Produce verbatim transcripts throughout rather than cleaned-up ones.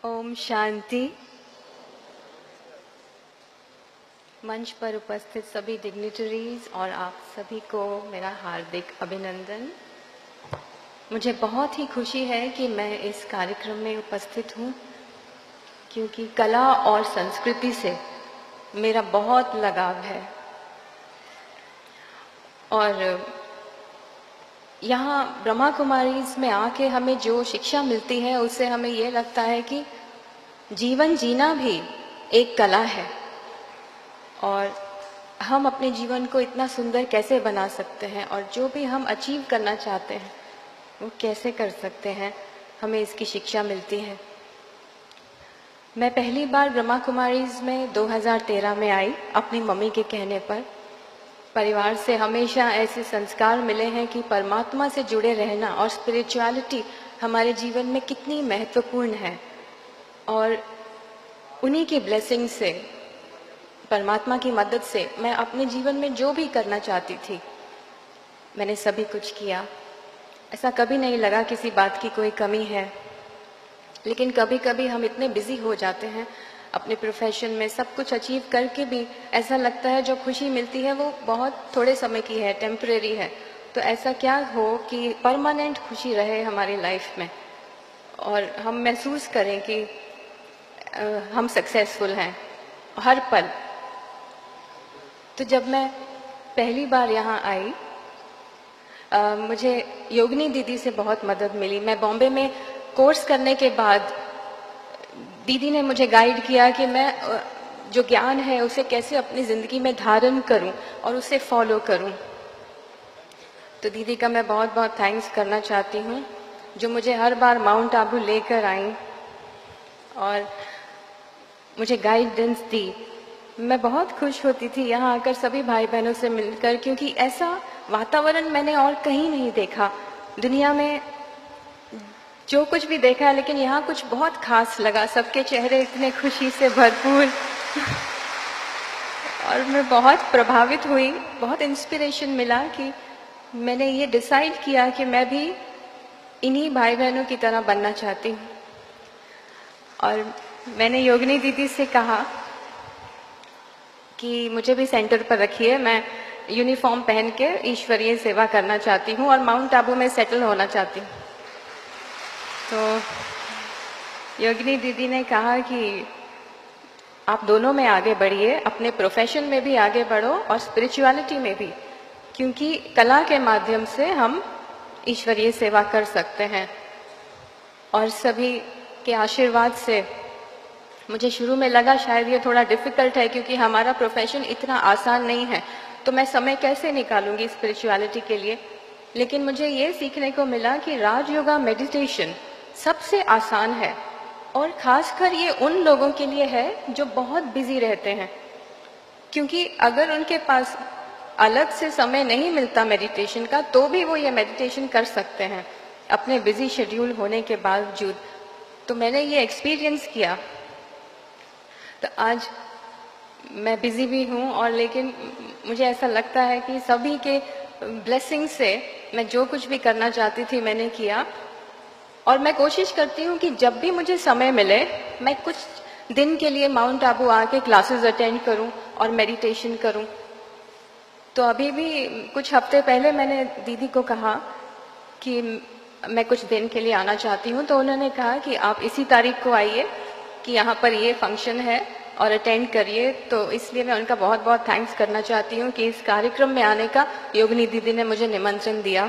ओम शांति। मंच पर उपस्थित सभी डिग्निटरीज और आप सभी को मेरा हार्दिक अभिनंदन। मुझे बहुत ही खुशी है कि मैं इस कार्यक्रम में उपस्थित हूँ, क्योंकि कला और संस्कृति से मेरा बहुत लगाव है। और यहाँ ब्रह्मा कुमारीज में आके हमें जो शिक्षा मिलती है, उससे हमें ये लगता है कि जीवन जीना भी एक कला है और हम अपने जीवन को इतना सुंदर कैसे बना सकते हैं और जो भी हम अचीव करना चाहते हैं वो कैसे कर सकते हैं, हमें इसकी शिक्षा मिलती है। मैं पहली बार ब्रह्मा कुमारीज में दो हज़ार तेरह में आई अपनी मम्मी के कहने पर। परिवार से हमेशा ऐसे संस्कार मिले हैं कि परमात्मा से जुड़े रहना और स्पिरिचुअलिटी हमारे जीवन में कितनी महत्वपूर्ण है, और उन्हीं की ब्लेसिंग से, परमात्मा की मदद से मैं अपने जीवन में जो भी करना चाहती थी मैंने सभी कुछ किया। ऐसा कभी नहीं लगा किसी बात की कोई कमी है। लेकिन कभी कभी हम इतने बिजी हो जाते हैं अपने प्रोफेशन में, सब कुछ अचीव करके भी ऐसा लगता है जो खुशी मिलती है वो बहुत थोड़े समय की है, टेम्परेरी है। तो ऐसा क्या हो कि परमानेंट खुशी रहे हमारी लाइफ में और हम महसूस करें कि आ, हम सक्सेसफुल हैं हर पल। तो जब मैं पहली बार यहाँ आई, आ, मुझे योगिनी दीदी से बहुत मदद मिली। मैं बॉम्बे में कोर्स करने के बाद दीदी ने मुझे गाइड किया कि मैं जो ज्ञान है उसे कैसे अपनी ज़िंदगी में धारण करूं और उसे फॉलो करूं। तो दीदी का मैं बहुत बहुत थैंक्स करना चाहती हूं, जो मुझे हर बार माउंट आबू लेकर आई और मुझे गाइडेंस दी। मैं बहुत खुश होती थी यहाँ आकर सभी भाई बहनों से मिलकर, क्योंकि ऐसा वातावरण मैंने और कहीं नहीं देखा। दुनिया में जो कुछ भी देखा है, लेकिन यहाँ कुछ बहुत खास लगा। सबके चेहरे इतने खुशी से भरपूर और मैं बहुत प्रभावित हुई, बहुत इंस्पिरेशन मिला कि मैंने ये डिसाइड किया कि मैं भी इन्हीं भाई बहनों की तरह बनना चाहती हूँ। और मैंने योगिनी दीदी से कहा कि मुझे भी सेंटर पर रखिए, मैं यूनिफॉर्म पहन के ईश्वरीय सेवा करना चाहती हूँ और माउंट आबू में सेटल होना चाहती हूँ। तो योगिनी दीदी ने कहा कि आप दोनों में आगे बढ़िए, अपने प्रोफेशन में भी आगे बढ़ो और स्पिरिचुअलिटी में भी, क्योंकि कला के माध्यम से हम ईश्वरीय सेवा कर सकते हैं। और सभी के आशीर्वाद से मुझे शुरू में लगा शायद ये थोड़ा डिफिकल्ट है, क्योंकि हमारा प्रोफेशन इतना आसान नहीं है, तो मैं समय कैसे निकालूंगी स्पिरिचुअलिटी के लिए। लेकिन मुझे ये सीखने को मिला कि राजयोगा मेडिटेशन सबसे आसान है, और खासकर ये उन लोगों के लिए है जो बहुत बिजी रहते हैं, क्योंकि अगर उनके पास अलग से समय नहीं मिलता मेडिटेशन का, तो भी वो ये मेडिटेशन कर सकते हैं अपने बिजी शेड्यूल होने के बावजूद। तो मैंने ये एक्सपीरियंस किया। तो आज मैं बिजी भी हूँ, और लेकिन मुझे ऐसा लगता है कि सभी के ब्लेसिंग से मैं जो कुछ भी करना चाहती थी मैंने किया। और मैं कोशिश करती हूँ कि जब भी मुझे समय मिले मैं कुछ दिन के लिए माउंट आबू आके क्लासेस अटेंड करूँ और मेडिटेशन करूँ। तो अभी भी कुछ हफ्ते पहले मैंने दीदी को कहा कि मैं कुछ दिन के लिए आना चाहती हूँ, तो उन्होंने कहा कि आप इसी तारीख को आइए कि यहाँ पर ये फंक्शन है और अटेंड करिए। तो इसलिए मैं उनका बहुत बहुत थैंक्स करना चाहती हूँ कि इस कार्यक्रम में आने का योगिनी दीदी ने मुझे निमंत्रण दिया।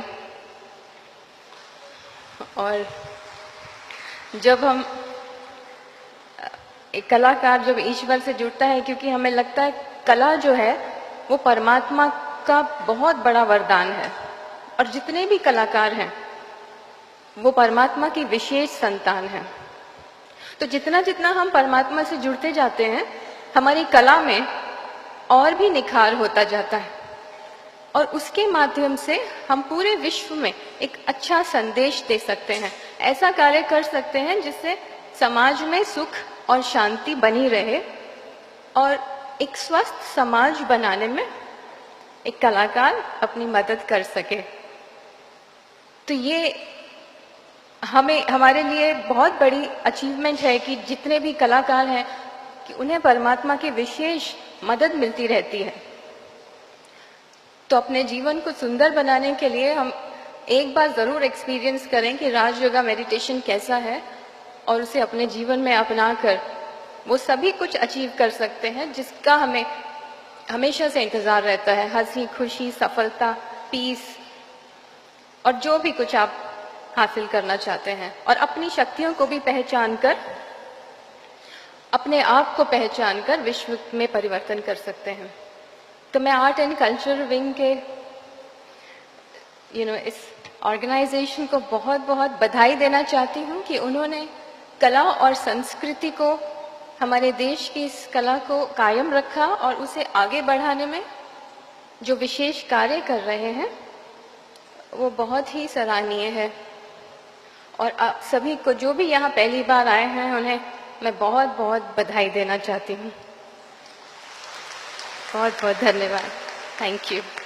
और जब हम एक कलाकार जब ईश्वर से जुड़ता है, क्योंकि हमें लगता है कला जो है वो परमात्मा का बहुत बड़ा वरदान है, और जितने भी कलाकार हैं वो परमात्मा की विशेष संतान हैं। तो जितना जितना हम परमात्मा से जुड़ते जाते हैं, हमारी कला में और भी निखार होता जाता है, और उसके माध्यम से हम पूरे विश्व में एक अच्छा संदेश दे सकते हैं, ऐसा कार्य कर सकते हैं जिससे समाज में सुख और शांति बनी रहे, और एक स्वस्थ समाज बनाने में एक कलाकार अपनी मदद कर सके। तो ये हमें हमारे लिए बहुत बड़ी अचीवमेंट है कि जितने भी कलाकार हैं कि उन्हें परमात्मा की विशेष मदद मिलती रहती है। तो अपने जीवन को सुंदर बनाने के लिए हम एक बार ज़रूर एक्सपीरियंस करें कि राजयोगा मेडिटेशन कैसा है, और उसे अपने जीवन में अपनाकर वो सभी कुछ अचीव कर सकते हैं जिसका हमें हमेशा से इंतज़ार रहता है। हंसी, खुशी, सफलता, पीस और जो भी कुछ आप हासिल करना चाहते हैं, और अपनी शक्तियों को भी पहचान कर, अपने आप को पहचान कर विश्व में परिवर्तन कर सकते हैं। तो मैं आर्ट एंड कल्चर विंग के यू नो इस ऑर्गेनाइजेशन को बहुत बहुत बधाई देना चाहती हूँ कि उन्होंने कला और संस्कृति को, हमारे देश की इस कला को कायम रखा और उसे आगे बढ़ाने में जो विशेष कार्य कर रहे हैं वो बहुत ही सराहनीय है। और आप सभी को जो भी यहाँ पहली बार आए हैं उन्हें मैं बहुत बहुत बधाई देना चाहती हूँ। बहुत बहुत धन्यवाद। Thank you.